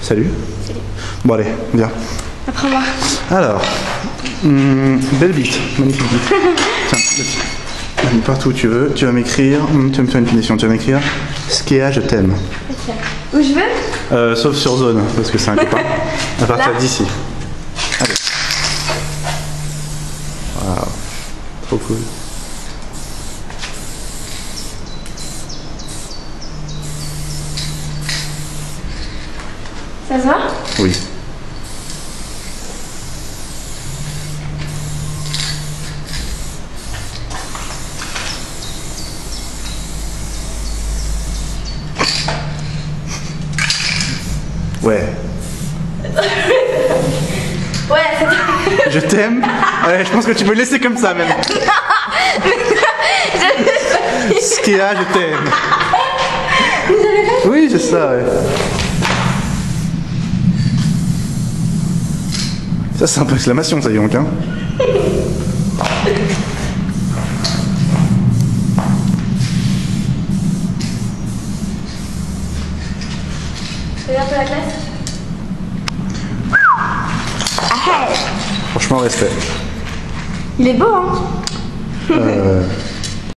Salut. Salut. Bon allez, viens. Après moi. Alors, belle bite, magnifique bite. Tiens, vas-y, partout où tu veux. Tu vas m'écrire, tu vas me faire une punition, tu vas m'écrire Skea, je t'aime. Ok. Où je veux? Sauf sur zone, parce que c'est un copain. À partir d'ici. Allez. Waouh, trop cool. Ça se va? Oui. Ouais. Ouais, c'est... Je t'aime. Ouais, je pense que tu peux le laisser comme ça même. Skea, je t'aime. Oui, c'est ça, ouais. Ça, c'est un peu exclamation, ça, Yonk, hein. C'est un peu la classe. Franchement, respect. Il est beau, hein?